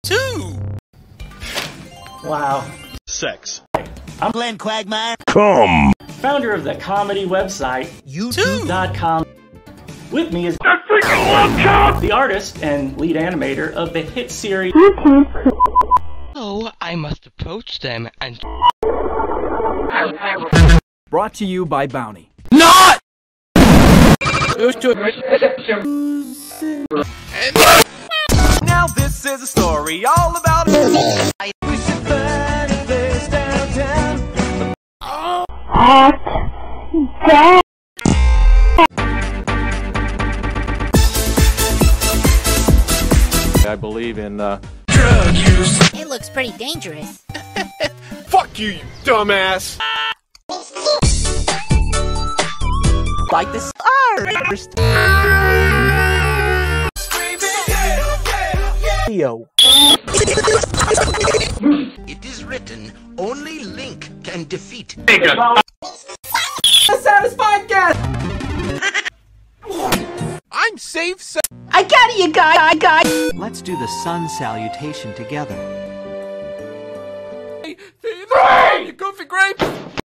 Two. Wow. Sex. I'm Glenn Quagmire. Come. Founder of the comedy website YouTube.com. With me is the artist and lead animator of the hit series. So I must approach them and... Brought to you by Bounty. Not! Now this is a story all about... We should find a place downtown. I believe in Drug use. It looks pretty dangerous. Fuck you, you dumbass! Like this first video. It is written, only Link can defeat. A satisfied guest. I'm safe, I got you, guy. Let's do the sun salutation together. Three! You goofy grape!